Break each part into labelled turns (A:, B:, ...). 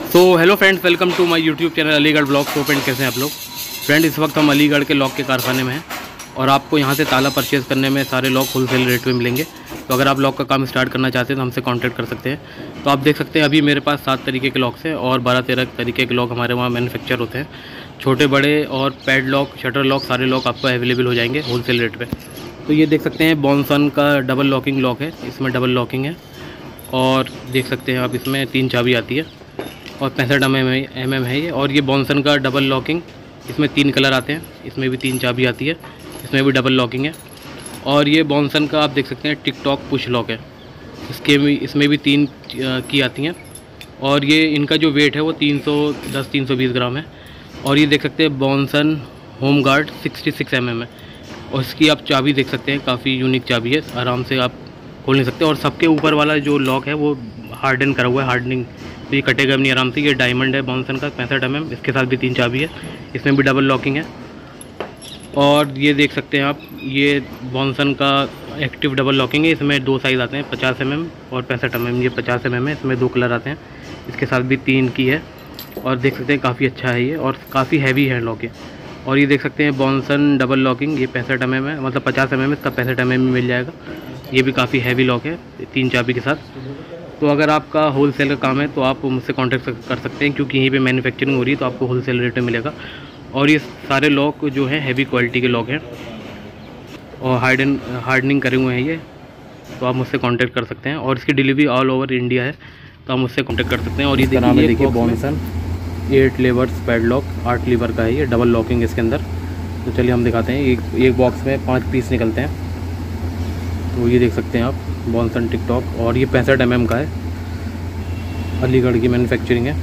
A: तो hello friends, welcome to my YouTube channel Aligarh blog. तो friend, कैसे हैं आप लोग? फ्रेंड, इस वक्त हम अलीगढ़ के लॉक के कारखाने में हैं और आपको यहाँ से ताला परचेज़ करने में सारे लॉक होलसेल रेट में मिलेंगे। तो अगर आप लॉक का काम स्टार्ट करना चाहते हैं तो हमसे कांटेक्ट कर सकते हैं। तो आप देख सकते हैं अभी मेरे पास 7 तरीके के लॉक्स हैं और 12-13 तरीके के लॉक हमारे वहाँ मैन्युफैक्चर होते हैं। छोटे बड़े और पैड लॉक, शटर लॉक, सारे लॉक आपको अवेलेबल हो जाएंगे होलसेल रेट पर। तो ये देख सकते हैं बॉन्सन का डबल लॉकिंग लॉक है, इसमें डबल लॉकिंग है और देख सकते हैं आप इसमें 3 चाबी आती है और 65 mm है ये। और ये बॉन्सन का डबल लॉकिंग, इसमें 3 कलर आते हैं, इसमें भी 3 चाबी आती है, इसमें भी डबल लॉकिंग है। और ये बॉन्सन का आप देख सकते हैं टिकटॉक पुश लॉक है, इसमें भी 3 की आती हैं और ये इनका जो वेट है वो 310-320 ग्राम है। और ये देख सकते हैं बॉन्सन होम गार्ड 66 mm है और इसकी आप चाबी देख सकते हैं, काफ़ी यूनिक चाबी है, आराम से आप खोल नहीं सकते। और सबके ऊपर वाला जो लॉक है वो हार्डन करा हुआ है, हार्डनिंग, तो ये कटेगा नहीं आराम से। ये डायमंड है बॉन्सन का 65 mm, इसके साथ भी 3 चाबी है, इसमें भी डबल लॉकिंग है। और ये देख सकते हैं आप, ये बॉन्सन का एक्टिव डबल लॉकिंग है, इसमें 2 साइज़ आते हैं, 50 mm और 65 mm। ये 50 mm है, इसमें 2 कलर आते हैं, इसके साथ भी 3 की है। और देख सकते हैं काफ़ी अच्छा है ये और काफ़ी हैवी है लॉक है। और ये देख सकते हैं बॉन्सन डबल लॉकिंग, ये 65 mm है, मतलब 50 mm, इसका 65 mm मिल जाएगा। ये भी काफ़ी हैवी लॉक है 3 चाबी के साथ। तो अगर आपका होलसेल का काम है तो आप मुझसे कांटेक्ट कर सकते हैं, क्योंकि यहीं पे मैन्युफैक्चरिंग हो रही है तो आपको होलसेल रेट में मिलेगा। और ये सारे लॉक जो हैं हैवी क्वालिटी के लॉक हैं और हार्डनिंग करे हुए हैं ये, तो आप मुझसे कांटेक्ट कर सकते हैं। और इसकी डिलीवरी ऑल ओवर इंडिया है, तो आप मुझसे कांटेक्ट कर सकते हैं। और ये देखिए Bonson 8 levers padlock, 8 lever का है ये, डबल लॉकिंग इसके अंदर। तो चलिए हम दिखाते हैं। एक बॉक्स में 5 पीस निकलते हैं। तो ये देख सकते हैं आप बॉन्सन टिकटॉक, और ये 65 mm का है, अलीगढ़ की मैन्युफैक्चरिंग है।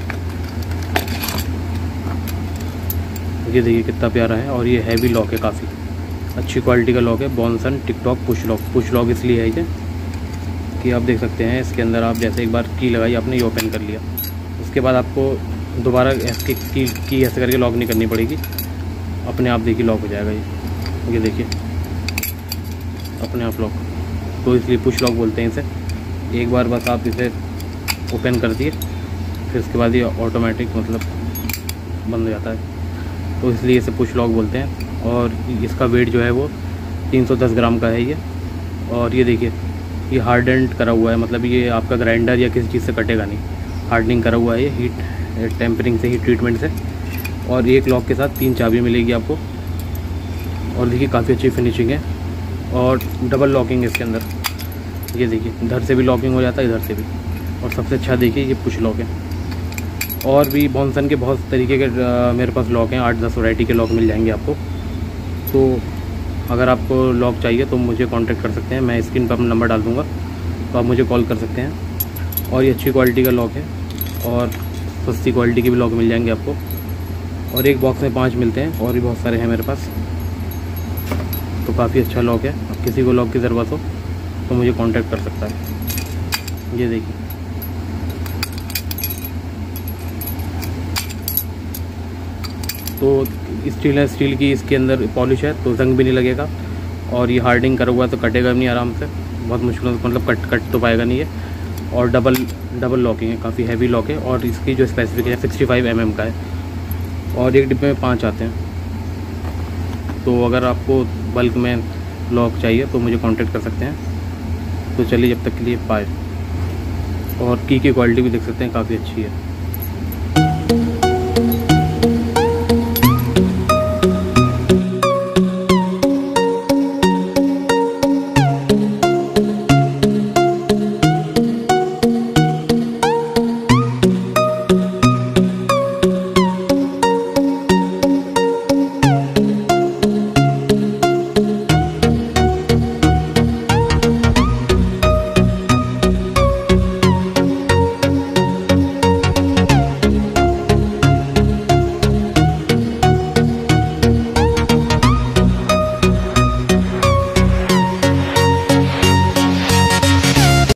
A: ये देखिए कितना प्यारा है और ये हैवी लॉक है, काफ़ी अच्छी क्वालिटी का लॉक है। बॉन्सन टिकटॉक पुश लॉक इसलिए है ये कि आप देख सकते हैं इसके अंदर आप जैसे एक बार की लगाई आपने, ये ओपन कर लिया, उसके बाद आपको दोबारा इसकी की ऐसे करके लॉक नहीं करनी पड़ेगी, अपने आप देखिए लॉक हो जाएगा ये देखिए अपने आप लॉक। तो इसलिए पुश लॉक बोलते हैं इसे। एक बार बस आप इसे ओपन कर दिए, फिर उसके बाद ये ऑटोमेटिक मतलब बंद हो जाता है, तो इसलिए इसे पुश लॉक बोलते हैं। और इसका वेट जो है वो 310 ग्राम का है ये। और ये देखिए ये हार्डन्ड करा हुआ है, मतलब ये आपका ग्राइंडर या किसी चीज़ से कटेगा नहीं, हार्डनिंग करा हुआ है ये हीट टेम्परिंग से, हीट ट्रीटमेंट से। और एक लॉक के साथ 3 चाबी मिलेगी आपको। और देखिए काफ़ी अच्छी फिनिशिंग है और डबल लॉकिंग इसके अंदर। ये देखिए इधर से भी लॉकिंग हो जाता है, इधर से भी। और सबसे अच्छा देखिए ये पुश लॉक है। और भी बॉन्सन के बहुत तरीके के मेरे पास लॉक हैं, 8-10 वैरायटी के लॉक मिल जाएंगे आपको। तो अगर आपको लॉक चाहिए तो मुझे कांटेक्ट कर सकते हैं, मैं स्क्रीन पर अपना नंबर डाल दूँगा, तो आप मुझे कॉल कर सकते हैं। और ये अच्छी क्वालिटी का लॉक है और सस्ती क्वालिटी के भी लॉक मिल जाएंगे आपको। और एक बॉक्स में 5 मिलते हैं, और भी बहुत सारे हैं मेरे पास। तो काफ़ी अच्छा लॉक है, अब किसी को लॉक की ज़रूरत हो तो मुझे कांटेक्ट कर सकता है। ये देखिए तो स्टील की इसके अंदर पॉलिश है, तो जंग भी नहीं लगेगा। और ये हार्डनिंग करा हुआ है तो कटेगा भी नहीं आराम से, बहुत मुश्किल से, मतलब कट तो पाएगा नहीं ये। और डबल लॉकिंग है, काफ़ी हैवी लॉक है। और इसकी जो स्पेसिफिकेशन 65 mm का है और एक डिब्बे में 5 आते हैं। तो अगर आपको बल्क में लॉक चाहिए तो मुझे कांटेक्ट कर सकते हैं। तो चलिए जब तक के लिए बाय। और की क्वालिटी भी देख सकते हैं, काफ़ी अच्छी है।